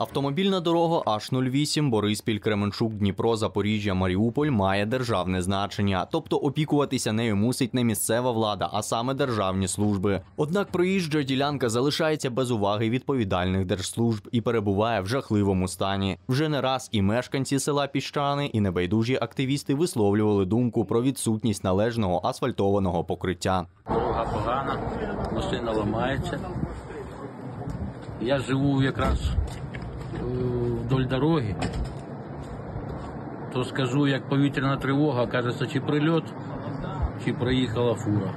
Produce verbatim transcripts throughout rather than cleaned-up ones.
Автомобільна дорога Аш нуль вісім Бориспіль-Кременчук-Дніпро-Запоріжжя-Маріуполь має державне значення, тобто опікуватися нею мусить не місцева влада, а саме державні служби. Однак проїжджа ділянка залишається без уваги відповідальних держслужб і перебуває в жахливому стані. Вже не раз і мешканці села Піщани, і небайдужі активісти висловлювали думку про відсутність належного асфальтованого покриття. Дорога погана, машина ламається. Я живу якраз вдоль дороги, то скажу, як повітряна тривога, кажеться, чи прильот, чи проїхала фура.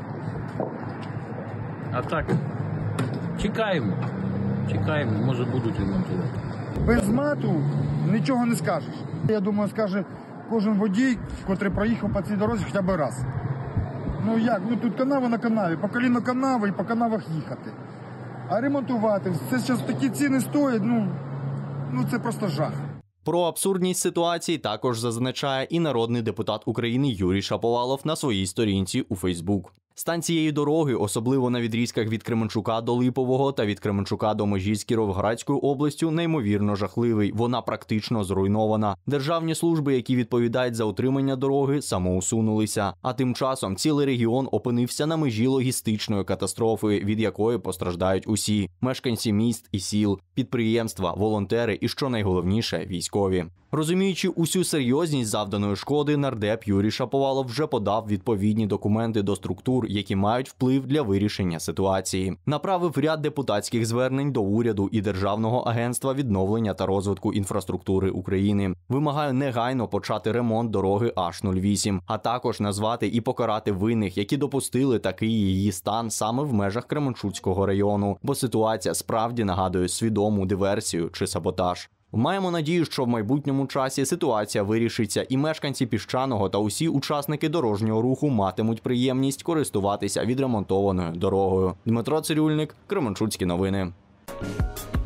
А так, чекаємо, чекаємо, може будуть ремонтувати. Без мату нічого не скажеш. Я думаю, скаже кожен водій, котрий проїхав по цій дорозі хоча б раз. Ну як, ну тут канава на канаві, по коліно канави і по канавах їхати. А ремонтувати, це зараз такі ціни стоять, ну, ну це просто жах. Про абсурдність ситуації також зазначає і народний депутат України Юрій Шаповалов на своїй сторінці у Фейсбук. Стан цієї дороги, особливо на відрізках від Кременчука до Липового та від Кременчука до межі з Кіровоградською областю, неймовірно жахливий. Вона практично зруйнована. Державні служби, які відповідають за утримання дороги, самоусунулися. А тим часом цілий регіон опинився на межі логістичної катастрофи, від якої постраждають усі – мешканці міст і сіл, підприємства, волонтери і, що найголовніше, військові. Розуміючи усю серйозність завданої шкоди, нардеп Юрій Шаповалов вже подав відповідні документи до структур, які мають вплив для вирішення ситуації. Направив ряд депутатських звернень до уряду і Державного агентства відновлення та розвитку інфраструктури України. Вимагаю негайно почати ремонт дороги Аш нуль вісім, а також назвати і покарати винних, які допустили такий її стан саме в межах Кременчуцького району, бо ситуація справді нагадує свідому диверсію чи саботаж. Маємо надію, що в майбутньому часі ситуація вирішиться і мешканці Піщаного та усі учасники дорожнього руху матимуть приємність користуватися відремонтованою дорогою. Дмитро Цирюльник, Кременчуцькі новини.